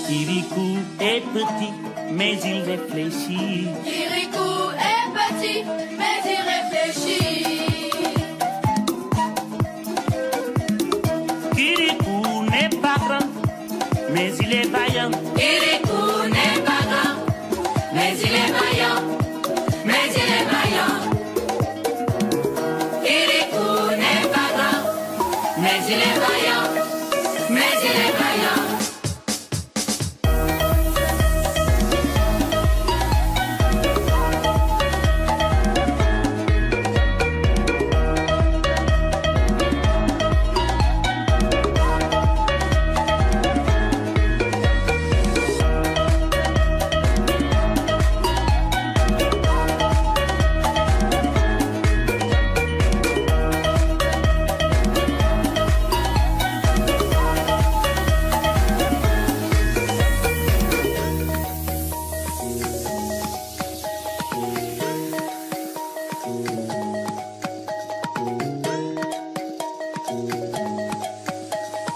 Kirikou est petit, mais il réfléchit. Kirikou est petit, mais il réfléchit. Kirikou n'est pas grand, mais il est vaillant. Kirikou n'est pas grand, mais il est vaillant. Mais il est vaillant. Kirikou n'est pas grand, mais il est vaillant. Mais il est vaillant.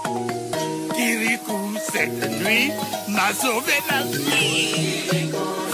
Kirikou, cette nuit, m'a sauvé la vie.